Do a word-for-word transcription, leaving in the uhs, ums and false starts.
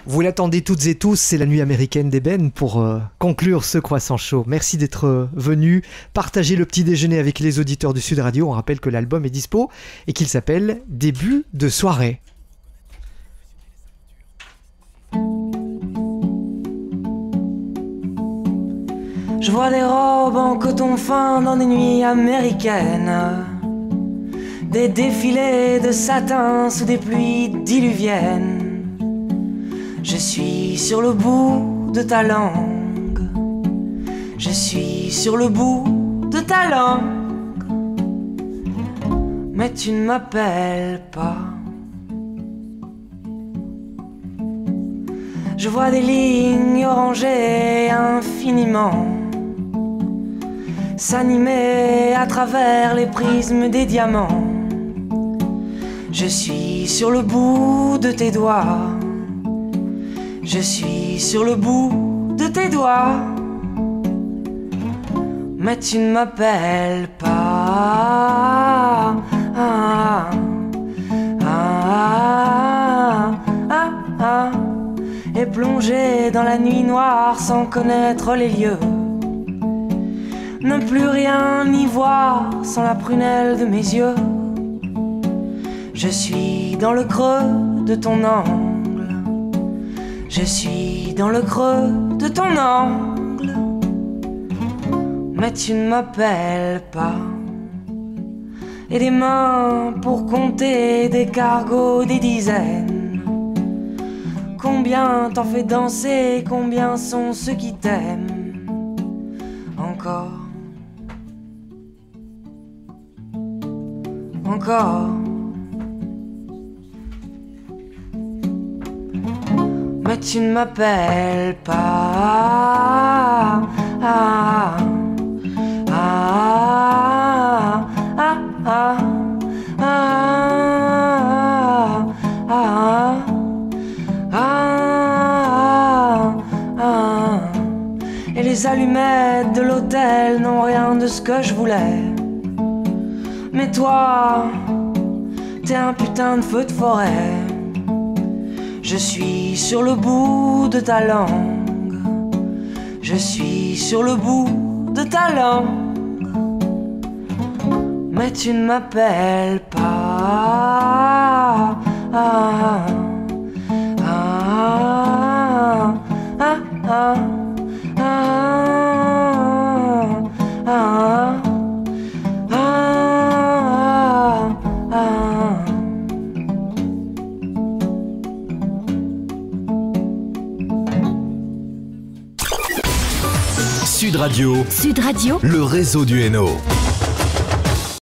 Vous l'attendez toutes et tous, c'est la nuit américaine d'Eben pour euh, conclure ce croissant chaud. Merci d'être euh, venu partager le petit déjeuner avec les auditeurs du Sud Radio. On rappelle que l'album est dispo et qu'il s'appelle Début de soirée. Je vois des robes en coton fin dans des nuits américaines, des défilés de satin sous des pluies diluviennes. Je suis sur le bout de ta langue, je suis sur le bout de ta langue, mais tu ne m'appelles pas. Je vois des lignes orangées infiniment s'animer à travers les prismes des diamants. Je suis sur le bout de tes doigts, je suis sur le bout de tes doigts, mais tu ne m'appelles pas. Ah, ah, ah, ah, et plongé dans la nuit noire sans connaître les lieux, ne plus rien y voir sans la prunelle de mes yeux. Je suis dans le creux de ton angle, je suis dans le creux de ton angle, mais tu ne m'appelles pas. Et des mains pour compter des cargos, des dizaines. Combien t'en fais danser, combien sont ceux qui t'aiment encore, encore. Mais tu ne m'appelles pas. Ah, ah, ah, ah, ah, ah, ah, ah, ah. Et les allumettes de l'hôtel n'ont rien de ce que je voulais. Mais toi, t'es un putain de feu de forêt. Je suis sur le bout de ta langue, je suis sur le bout de ta langue, mais tu ne m'appelles pas. Ah, ah, ah, ah, ah, ah, ah, ah. Sud Radio, Sud Radio, le réseau du Hainaut.